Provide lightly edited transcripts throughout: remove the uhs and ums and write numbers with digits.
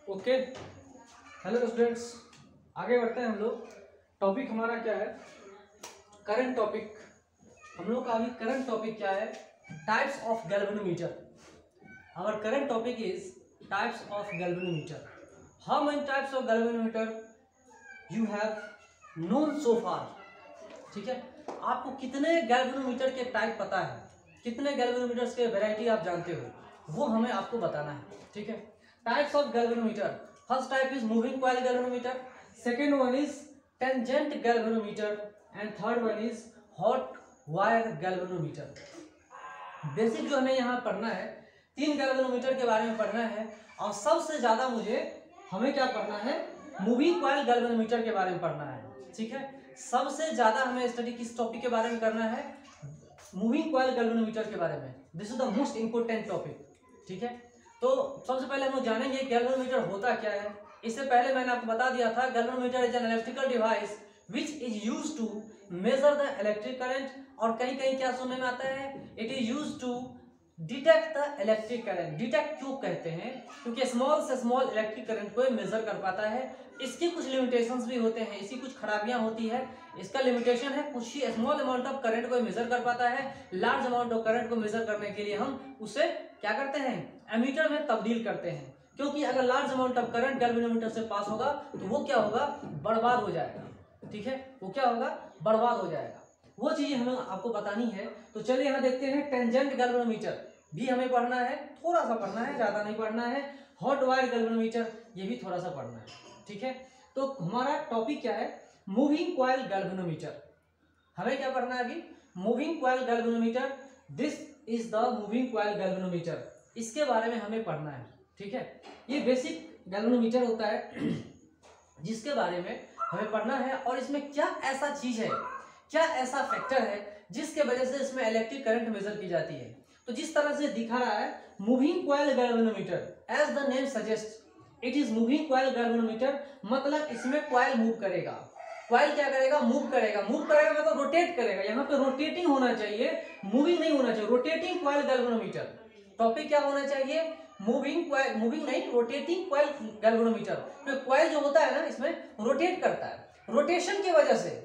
Okay, hello students, आगे बढ़ते हैं हम लोग। टॉपिक हमारा क्या है? Current topic. हम लोग का अभी करंट टॉपिक क्या है? Types of galvanometer. Our current topic is types of galvanometer. How many types of galvanometer you have known so far? ठीक है, आपको कितने गैल्वेनोमीटर के टाइप पता है, कितने गैल्वेनोमीटर्स के वैरायटी आप जानते हो, वो हमें आपको बताना है। ठीक है, types of galvanometer. First type is moving coil galvanometer, second one is tangent galvanometer and third one is hot wire galvanometer. Basic जो हमें यहाँ पढ़ना है, 3 गैल्वेनोमीटर के बारे में पढ़ना है और सबसे ज्यादा हमें क्या पढ़ना है? मूविंग कॉइल गैल्वेनोमीटर के बारे में पढ़ना है। ठीक है, सबसे ज्यादा हमें स्टडी किस टॉपिक के बारे में करना है? मूविंग कॉइल गैल्वेनोमीटर के बारे में। This is the most important topic. ठीक है, तो सबसे पहले हम लोग जानेंगे गैल्वेनोमीटर होता क्या है। इससे पहले मैंने आपको बता दिया था, galvanometer is an electrical device which is used to measure the electric current, और कहीं कहीं क्या सुनने में आता है? It is used to detect the electric current. Detect क्यों कहते हैं? क्योंकि स्मॉल से स्मॉल इलेक्ट्रिक करंट को मेजर कर पाता है। इसके कुछ लिमिटेशंस भी होते हैं, इसकी कुछ खराबियां होती है। इसका लिमिटेशन है कुछ ही स्मॉल अमाउंट ऑफ करंट को मेजर कर पाता है। लार्ज अमाउंट ऑफ करंट को मेजर करने के लिए हम उसे क्या करते हैं? एमीटर में तब्दील करते हैं। क्योंकि अगर large amount of current galvanometer से पास होगा तो वो क्या होगा? बर्बाद हो जाएगा। ठीक है, वो क्या होगा? बर्बाद हो जाएगा। वो चीज हमें आपको बतानी है। तो चलिए यहाँ देखते हैं, टेंजेंट गैल्वेनोमीटर भी हमें पढ़ना है, थोड़ा सा पढ़ना है, ज्यादा नहीं पढ़ना है। हॉट वायर गैल्वेनोमीटर ये भी थोड़ा सा पढ़ना है। ठीक है, तो हमारा टॉपिक क्या है? Moving coil galvanometer. हमें क्या पढ़ना है अभी? Moving coil galvanometer. This is the moving coil galvanometer, इसके बारे में हमें पढ़ना है। ठीक है, ये बेसिक गैल्वेनोमीटर होता है जिसके बारे में हमें पढ़ना है। और इसमें क्या ऐसा चीज है, क्या ऐसा फैक्टर है जिसके वजह से इसमें इलेक्ट्रिक करंट मेजर की जाती है। तो जिस तरह से दिखा रहा है, moving coil galvanometer, as the name suggest it is moving coil galvanometer. मतलब इसमें कॉइल मूव करेगा। कॉइल क्या करेगा? मूव करेगा। मूव करेगा मतलब रोटेट करेगा। यहाँ पे रोटेटिंग होना चाहिए, मूविंग नहीं होना चाहिए। Rotating coil galvanometer. टॉपिक क्या होना चाहिए? मूविंग कॉइल, मूविंग नहीं, रोटेटिंग कॉइल गैल्वेनोमीटर। तो कॉइल जो होता है ना, इसमें रोटेट करता है। रोटेशन की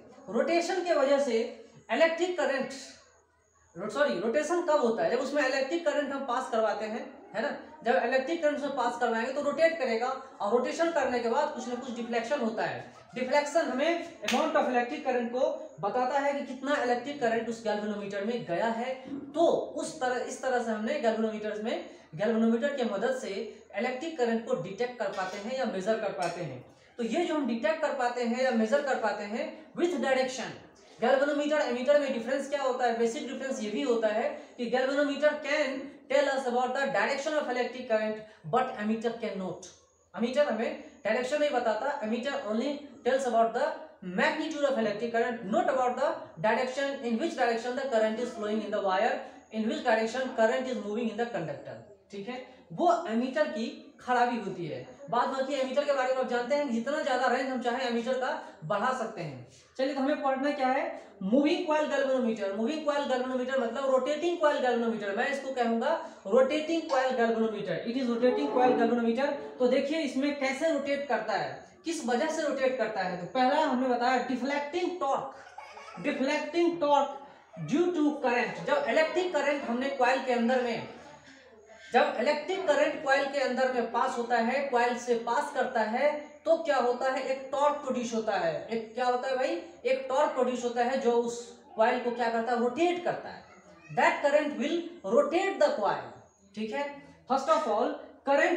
वजह से इलेक्ट्रिक करंट, सॉरी, रोटेशन कब होता है? जब उसमें इलेक्ट्रिक करंट हम पास करवाते हैं, है ना। जब इलेक्ट्रिक करंट में पास करवाएंगे तो रोटेट करेगा, और रोटेशन करने के बाद कुछ ना कुछ डिफ्लेक्शन होता है। डिफ्लेक्शन हमें अमाउंट ऑफ इलेक्ट्रिक करंट को बताता है कि कितना इलेक्ट्रिक करंट उस गैल्वेनोमीटर में गया है। तो इस तरह से हमने गैल्वेनोमीटर की मदद से इलेक्ट्रिक करंट को डिटेक्ट कर पाते हैं या मेजर कर पाते हैं। तो ये जो हम डिटेक्ट कर पाते हैं या मेजर कर पाते हैं विथ डायरेक्शन। गैल्वेनोमीटर एमीटर में डिफरेंस क्या होता है? बेसिक डिफरेंस ये भी होता है कि galvanometer can tell us about the direction of electric current, but ammeter can not. Ammeter हमें डायरेक्शन नहीं बताता, ammeter only tells about the magnitude of electric current, not about the direction in which direction the current is flowing in the wire, in which direction current is moving in the conductor. ठीक है, वो ammeter की खराबी होती है। बात बाकी ammeter के बारे में आप जानते हैं, जितना ज्यादा रेंज हम चाहे एमीटर का बढ़ा सकते हैं। चलिए, तो हमें पढ़ना क्या है? Moving coil galvanometer. Moving coil galvanometer मतलब रोटेटिंग कॉइल गैल्वेनोमीटर। मैं इसको कहूंगा rotating coil galvanometer. It is rotating coil galvanometer. तो देखिए इसमें कैसे रोटेट करता है, किस वजह से रोटेट करता है। तो पहला हमने बताया deflecting torque. Deflecting torque due to current. जब इलेक्ट्रिक करंट हमने कॉइल के अंदर में, जब इलेक्ट्रिक करंट कॉइल के अंदर में पास होता है, कॉइल से पास करता है, तो क्या होता है? एक टॉर्क प्रोड्यूस होता है। एक क्या होता है भाई? एक टॉर्क प्रोड्यूस होता है जो उस कॉइल को क्या करता है? रोटेट करता है। That current will rotate the coil. ठीक है, first of all current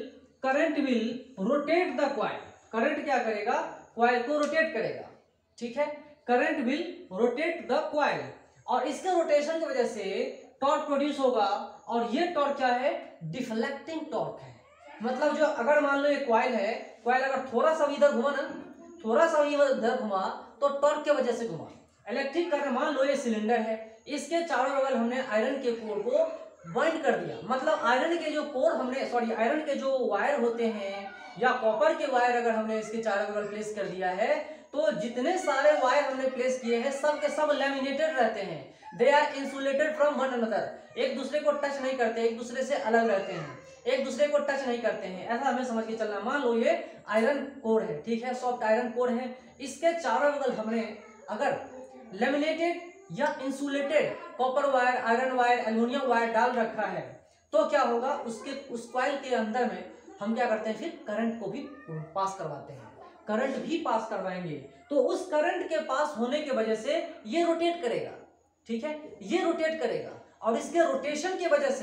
will rotate the coil. Current क्या करेगा? कॉइल को रोटेट करेगा। ठीक है, current will rotate the coil, और इसके रोटेशन की वजह से टॉर्क प्रोड्यूस होगा। और ये टॉर्क क्या है? डिफ्लेक्टिंग टॉर्क है। मतलब जो अगर मान लो ये कॉइल है, कॉइल अगर थोड़ा सा इधर घुमा ना, थोड़ा सा इधर घुमा, तो टॉर्क की वजह से घुमा। इलेक्ट्रिक करंट, मान लो ये सिलेंडर है, इसके चारों बगल हमने आयरन के कोर को बाइंड कर दिया। मतलब आयरन के जो कोर हमने, सॉरी, आयरन के जो वायर होते हैं या कॉपर के वायर अगर हमने इसके चारों बगल प्लेस कर दिया है, तो जितने सारे वायर हमने प्लेस किए हैं सब के सब लैमिनेटेड रहते हैं। They are insulated from one another. एक दूसरे को टच नहीं करते, एक दूसरे से अलग रहते हैं। एक दूसरे को टच नहीं करते हैं, ऐसा हमें समझ के चलना। मान लो ये आयरन कोर है, ठीक है, सॉफ्ट आयरन कोर है, इसके चारों बगल हमने अगर लेमिनेटेड या insulated copper wire, iron wire, aluminium wire डाल रखा है तो क्या होगा, उसके उस कॉइल के अंदर में हम क्या करते हैं, फिर करंट को भी पास करवाते हैं, करंट भी पास करवाएंगे। तो उस करंट के पास होने की वजह से ये रोटेट करेगा, ठीक है, ये रोटेट करेगा, और इसके रोटेशन की वजह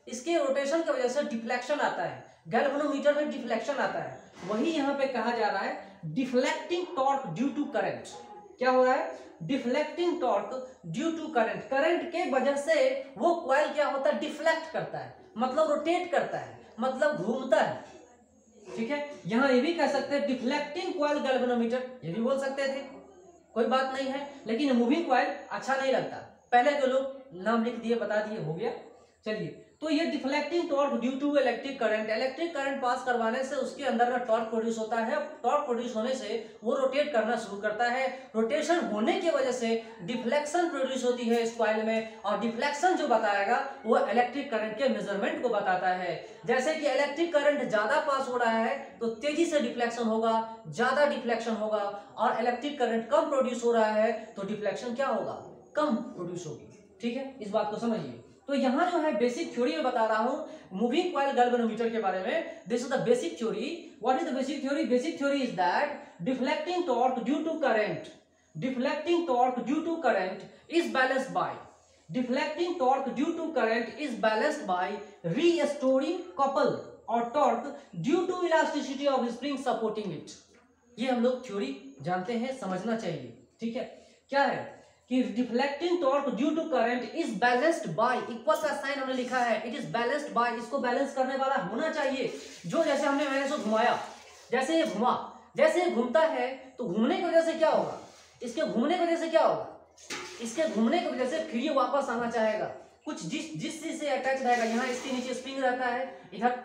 से डिफ्लेक्शन आता है, गैल्वेनोमीटर में डिफ्लेक्शन आता है। वही यहाँ पे कहा जा रहा है deflecting torque due to current. क्या हो रहा है, deflecting torque due to current, current के वजह से वो कॉइल क्या होता है, डिफ्लेक्ट करता है, मतलब रोटेट करता है, मतलब घूमता है, ठीक है। यहां ये भी कह सकते हैं डिफ्लेक्टिंग कॉइल गैल्वेनोमीटर, ये भी बोल सकते थे, कोई बात नहीं है, लेकिन मूविंग कॉइल अच्छा नहीं लगता, पहले के लोग नाम लिख दिए, बता दिए, हो गया। चलिए, तो ये deflecting torque due to electric current pass करवाने से उसके अंदर में टॉर्क प्रोड्यूस होता है, टॉर्क प्रोड्यूस होने से वो रोटेट करना शुरू करता है, रोटेशन होने की वजह से डिफ्लेक्शन प्रोड्यूस होती है इस कॉइल में, और डिफ्लेक्शन जो बताएगा वो इलेक्ट्रिक करंट के मेजरमेंट को बताता है। जैसे कि इलेक्ट्रिक करंट ज्यादा पास हो रहा है तो तेजी से डिफ्लेक्शन होगा, ज्यादा डिफ्लेक्शन होगा, और इलेक्ट्रिक करंट कम प्रोड्यूस हो रहा है तो डिफ्लेक्शन क्या होगा, कम प्रोड्यूस होगी, ठीक है, इस बात को समझिए। तो यहाँ जो है बेसिक थ्योरी में बता रहा हूं मूविंग कॉइल गैल्वेनोमीटर के बारे में। This is the basic theory. What is the basic theory? Basic theory is that deflecting torque due to current, deflecting torque due to current is balanced by, deflecting torque due to current is balanced by restoring couple और torque due to elasticity of spring supporting it. ये हम लोग theory जानते हैं, समझना चाहिए, ठीक है। क्या है कि deflecting torque due to current is balanced by, equal का साइन हमने लिखा है, इट इज बैलेंस्ड बाय, इसको बैलेंस करने वाला होना चाहिए। जो जैसे मैंने इसको घुमाया, जैसे ये घुमा, जैसे ये घूमता है तो घूमने की वजह से क्या होगा, इसके घूमने की वजह से क्या होगा, इसके घूमने की वजह से फिर ये वापस आना चाहेगा, कुछ जिस चीज से अटैच रहेगा। यहाँ इसके नीचे स्प्रिंग रहता है, इधर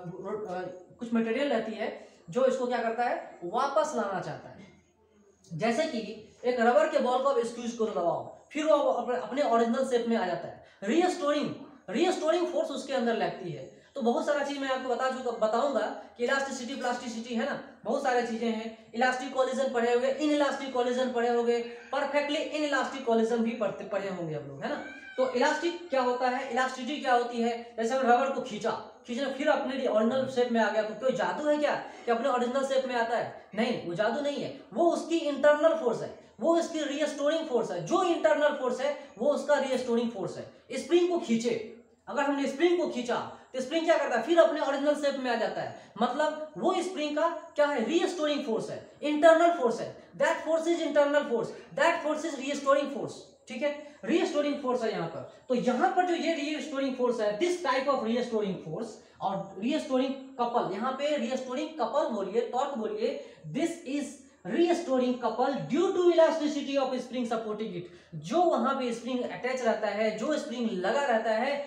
कुछ मटेरियल रहती है जो इसको क्या करता है, वापस लाना चाहता है। जैसे कि एक रबर के बॉल को आप स्क्वीज करो, दबाओ, फिर वो अपने ओरिजिनल शेप में आ जाता है। रीस्टोरिंग फोर्स उसके अंदर लगती है। तो बहुत सारा चीज मैं आपको बताऊंगा कि इलास्टिसिटी, प्लास्टिसिटी है ना, बहुत सारी चीजें हैं। इलास्टिक कोलिजन पढ़े होंगे, इन इलास्टिक कोलिजन पढ़े होंगे, परफेक्टली इन इलास्टिक कोलिजन भी पढ़े होंगे हम लोग, है ना। तो इलास्टिक क्या होता है, इलास्टिसिटी क्या होती है, जैसे हम रबर को खींचना फिर अपने ओरिजिनल शेप में आ गया, तो कोई जादू है क्या कि अपने ओरिजिनल शेप में आता है? नहीं, वो जादू नहीं है, वो उसकी इंटरनल फोर्स है, वो उसकी रीस्टोरिंग फोर्स है। जो इंटरनल फोर्स है वो उसका रीस्टोरिंग फोर्स है। स्प्रिंग को खींचे, अगर हमने स्प्रिंग को खींचा तो स्प्रिंग क्या करता है, फिर अपने ओरिजिनल शेप में आ जाता है, मतलब वो स्प्रिंग का क्या है, रीस्टोरिंग फोर्स है, इंटरनल फोर्स है। That force is internal force, that force is restoring force, ठीक है, रीस्टोरिंग फोर्स है यहाँ पर। तो यहाँ पर जो ये रीस्टोरिंग फोर्स है, this type of restoring force और रीस्टोरिंग कपल, यहाँ पे रीस्टोरिंग कपल बोलिए, टॉर्क बोलिए, this is restoring couple due to elasticity of spring supporting it. जो वहां पे स्प्रिंग अटैच रहता है, जो स्प्रिंग लगा रहता है,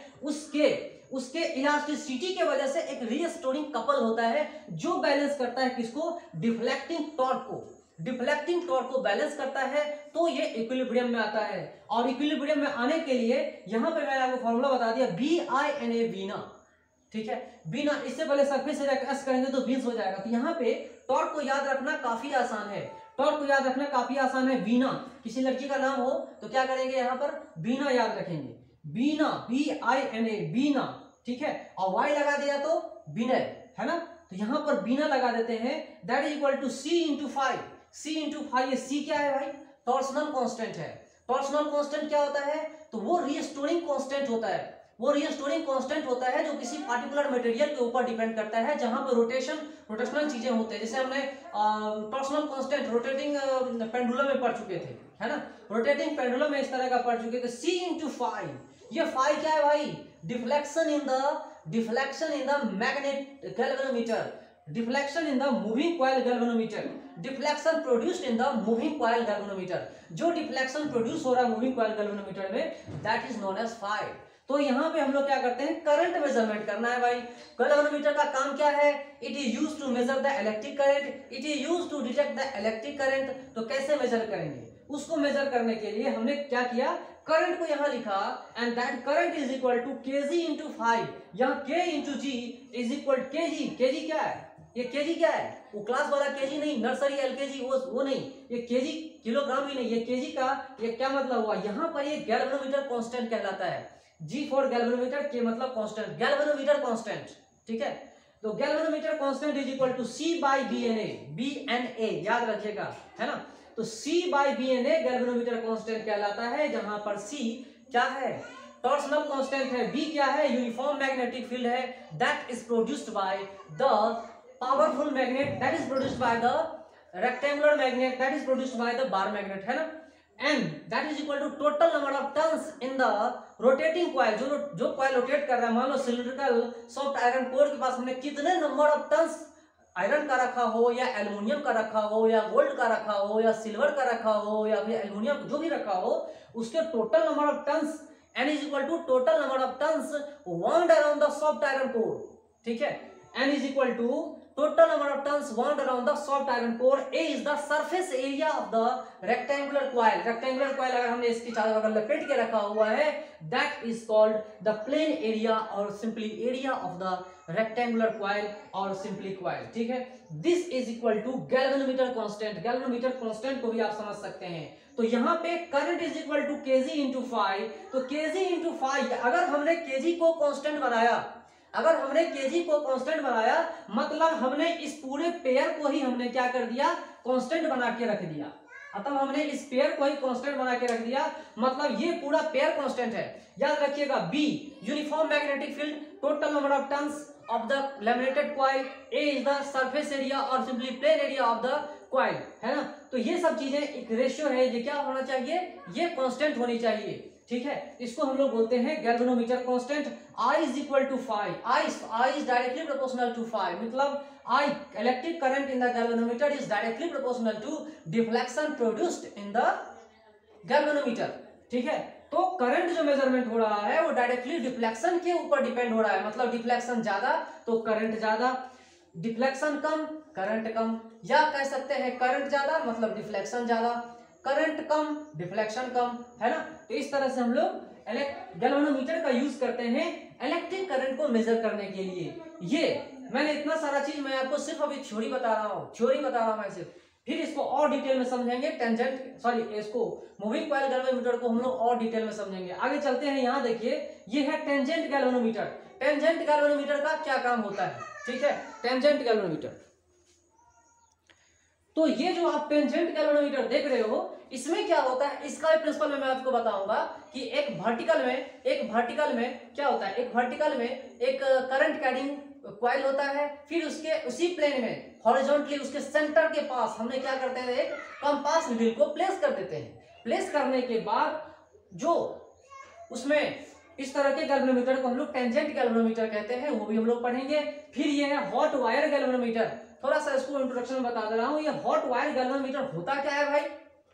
उसके इलास्टिसिटी के वजह से एक रीस्टोरिंग कपल होता है जो बैलेंस करता है किसको, डिफ्लेक्टिंग टॉर्क को। डिफ्लेक्टिंग टॉर्क को बैलेंस करता है तो ये इक्विलिब्रियम में आता है। और इक्विलिब्रियम में आने के लिए यहां पे मैंने आपको फॉर्मूला बता दिया, BINA, बीना, ठीक है, बीना। इससे पहले सरफेस से एस करेंगे तो 20 हो जाएगा। तो यहाँ पे टॉर्क को याद रखना काफी आसान है, टॉर्क को याद रखना काफी आसान है। बीना, किसी लड़की का नाम हो तो क्या करेंगे, यहाँ पर बीना याद रखेंगे, बीना, BINA, बीना, ठीक है। और वाई लगा दिया तो विनय, है ना। तो यहाँ पर बीना लगा देते हैं, that is equal to C into 5, C into 5। ये C क्या है भाई, टॉर्सनल कांस्टेंट है। टॉर्सनल कांस्टेंट क्या होता है, तो वो रीस्टोरिंग कांस्टेंट होता है, वो रीस्टोरिंग कांस्टेंट होता है जो किसी पार्टिकुलर मटेरियल के ऊपर डिपेंड करता है, जहां पर रोटेशनल चीजें होते हैं। जैसे हमने टॉर्सनल कांस्टेंट रोटेटिंग पेंडुलम में पढ़ चुके थे, है ना, रोटेटिंग पेंडुलम में इस तरह का पढ़ चुके थे। C इंटू 5, ये 5 क्या है भाई, deflection in the magnet galvanometer, deflection in the moving coil galvanometer, deflection produced in the moving coil galvanometer. जो डिफ्लेक्शन प्रोड्यूस हो रहा है मूविंग कॉइल गैल्वेनोमीटर में, दैट इज नोन एज 5। तो यहाँ पे हम लोग क्या करते हैं, करंट मेजरमेंट करना है भाई। गैल्वेनोमीटर का काम क्या है, it is used to measure the electric current, it is used to detect the electric current. तो कैसे मेजर करेंगे, उसको मेजर करने के लिए हमने क्या किया, करंट को यहाँ लिखा and that current is equal to kg into 5, यहाँ k into G is equal kg। kg क्या है, ये kg क्या है, वो क्लास वाला kg नहीं, नर्सरी एलकेजी वो नहीं, ये kg किलोग्राम भी नहीं, ये kg का ये क्या मतलब हुआ, यहाँ पर ये गैल्वेनोमीटर कांस्टेंट कहलाता है। G फॉर गैल्वेनोमीटर, के मतलब कांस्टेंट, गैल्वेनोमीटर कांस्टेंट, ठीक है। तो galvanometer constant is equal to C by BNA, याद रखिएगा, है ना। तो C by BNA galvanometer constant कहलाता है, जहां पर C क्या है, टॉर्सनल कांस्टेंट है, B क्या है, यूनिफॉर्म मैग्नेटिक फील्ड है, that is produced by the powerful magnet, that is produced by the rectangular magnet, that is produced by the bar magnet, है ना। And that is equal to total number of turns in the rotating coil, जो coil rotate कर रहा है, मान लो cylindrical soft iron core के पास हमने कितने नंबर ऑफ टर्न्स आयरन का रखा हो या एल्युमिनियम का रखा हो या गोल्ड का रखा हो या सिल्वर का रखा हो या फिर एल्युमिनियम जो भी रखा हो, उसके total number of turns N is equal to total number of turns wound around the soft iron core, ठीक है। N is equal to total number of turns wound around the soft iron core. A is the surface area of the rectangular coil, rectangular coil अगर हमने इसकी चारों बगल लपेट के रखा हुआ है, that is called the plane area और simply area of the rectangular coil और सिंपली कॉइल, ठीक है। This is equal to galvanometer constant, galvanometer constant को भी आप समझ सकते हैं। तो यहाँ पे current is equal to kg into 5, तो kg इंटू 5, अगर हमने kg को कांस्टेंट बनाया, अगर हमने kg को कांस्टेंट बनाया, मतलब हमने इस पूरे पेयर को ही हमने क्या कर दिया, कांस्टेंट बना के रख दिया। अतः हमने इस पेयर को ही कांस्टेंट बना के रख दिया, मतलब ये पूरा पेयर कांस्टेंट है। याद रखिएगा, B uniform magnetic field, total number of turns of the laminated coil, A is the surface area और simply plane area of the coil, है ना। तो ये सब चीजें एक रेशियो है, ये क्या होना चाहिए, ये कांस्टेंट होनी चाहिए, ठीक है। इसको हम लोग बोलते हैं galvanometer constant. I is equal to 5, I is directly proportional to 5, मतलब I electric current in the galvanometer is directly proportional to deflection produced in the galvanometer, ठीक है। तो करंट जो मेजरमेंट हो रहा है वो डायरेक्टली डिफ्लेक्शन के ऊपर डिपेंड हो रहा है, मतलब डिफ्लेक्शन ज्यादा तो करंट ज्यादा, डिफ्लेक्शन कम करंट कम, या कह सकते हैं करंट ज्यादा मतलब डिफ्लेक्शन ज्यादा, करंट कम डिफ्लेक्शन कम, है ना। तो इस तरह से हम लोग गैल्वेनोमीटर का यूज करते हैं इलेक्ट्रिक करंट को मेजर करने के लिए। ये मैंने इतना सारा चीज मैं आपको सिर्फ अभी थ्योरी बता रहा हूँ मैं सिर्फ, फिर इसको और डिटेल में समझेंगे, इसको मूविंग कॉइल गैल्वेनोमीटर को हम लोग और डिटेल में समझेंगे। आगे चलते हैं, यहाँ देखिए ये है टेंजेंट गैल्वेनोमीटर। टेंजेंट गैल्वेनोमीटर का क्या काम होता है, ठीक है, टेंजेंट गैल्वेनोमीटर। तो ये जो आप टेंजेंट गैल्वेनोमीटर देख रहे हो, इसमें क्या होता है, इसका प्रिंसिपल मैं आपको बताऊंगा कि एक वर्टिकल में क्या होता है, एक वर्टिकल में एक करंट कैरिंग कॉइल होता है, फिर उसके उसी प्लेन में हॉरिजॉन्टली उसके सेंटर के पास हमने क्या करते हैं, एक कंपास नीडल को प्लेस कर देते हैं। प्लेस करने के बाद जो उसमें इस तरह के गैल्वेनोमीटर को हम लोग टेंजेंट गैल्वेनोमीटर कहते हैं, वो भी हम लोग पढ़ेंगे। फिर ये है हॉट वायर गैल्वेनोमीटर, थोड़ा सा इसको इंट्रोडक्शन में बता दे रहा हूँ। ये हॉट वायर गैल्वेनोमीटर होता क्या है भाई,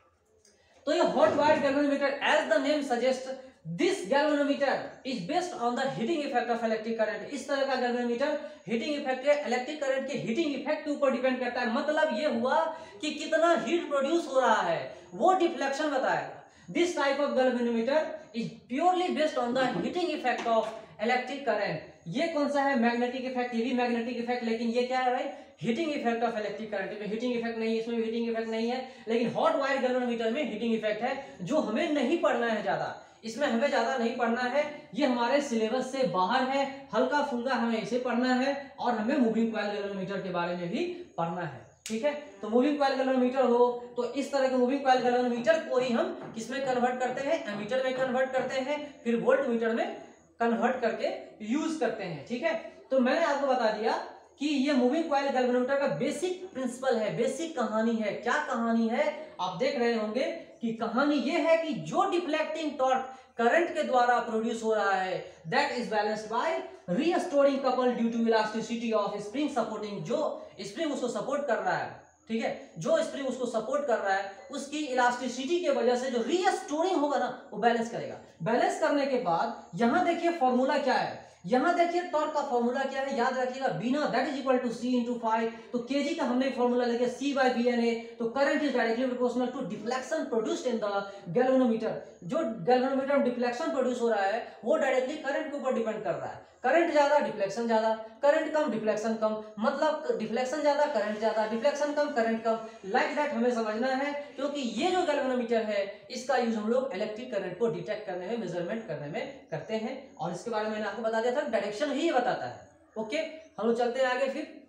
तो ये hot wire galvanometer as the name suggest this galvanometer is based on the heating effect of electric current. इस तरह का galvanometer heating effect electric current के हीटिंग इफेक्ट के ऊपर डिपेंड करता है, मतलब ये हुआ कि कितना हीट प्रोड्यूस हो रहा है वो डिफ्लेक्शन बताएगा। This type of galvanometer is purely based on the heating effect of electric current. ये कौन सा है, मैग्नेटिक इफेक्ट, ये भी मैग्नेटिक इफेक्ट, लेकिन ये क्या है भाई, heating effect of electric current में हीटिंग इफेक्ट नहीं है, इसमें भी हीटिंग इफेक्ट नहीं है, लेकिन हॉट वायर गैल्वेनोमीटर में हीटिंग इफेक्ट है, जो हमें नहीं पढ़ना है ज्यादा, इसमें हमें ज्यादा नहीं पढ़ना है, ये हमारे सिलेबस से बाहर है, हल्का फुल्का हमें इसे पढ़ना है और हमें मूविंग कॉइल गैल्वेनोमीटर के बारे में भी पढ़ना है, ठीक है। तो मूविंग कॉइल गैल्वेनोमीटर हो तो इस तरह के मूविंग कॉइल गैल्वेनोमीटर को ही हम किसमें कन्वर्ट करते हैं, एमीटर में कन्वर्ट करते हैं, फिर वोल्टमीटर में कन्वर्ट करके यूज करते हैं, ठीक है। तो मैंने आपको बता दिया कि ये मूविंग कॉइल गैल्वेनोमीटर का बेसिक प्रिंसिपल है, बेसिक कहानी है। क्या कहानी है, आप देख रहे होंगे कि कहानी ये है कि जो डिफ्लेक्टिंग टॉर्क करंट के द्वारा प्रोड्यूस हो रहा है that is balanced by restoring couple due to elasticity of spring supporting. जो स्प्रिंग उसको सपोर्ट कर रहा है, ठीक है, जो स्प्रिंग उसको सपोर्ट कर रहा है उसकी इलास्टिसिटी के वजह से जो रीस्टोरिंग होगा ना वो बैलेंस करेगा। बैलेंस करने के बाद यहां देखिए फॉर्मूला क्या है, यहां देखिए टॉर्क का फॉर्मूला क्या है, याद रखिएगा बिना that is equal to C into 5। तो केजी का हमने फॉर्मूला लेके C बाय BNA। तो current is directly proportional to deflection produced in the galvanometer. जो गैल्वेनोमीटर में डिफ्लेक्शन प्रोड्यूस हो रहा है वो डायरेक्टली करंट के ऊपर डिपेंड कर रहा है। करंट ज्यादा डिफ्लेक्शन ज्यादा, करंट कम डिफ्लेक्शन कम, मतलब डिफ्लेक्शन ज्यादा करंट ज्यादा, डिफ्लेक्शन कम करंट कम, लाइक दैट हमें समझना है। क्योंकि ये जो गैल्वेनोमीटर है इसका यूज हम लोग इलेक्ट्रिक करंट को डिटेक्ट करने में, मेजरमेंट करने में करते हैं। और इसके बारे में मैंने आपको बता दिया था, डायरेक्शन ही ये बताता है। ओके, हम लोग चलते हैं आगे फिर।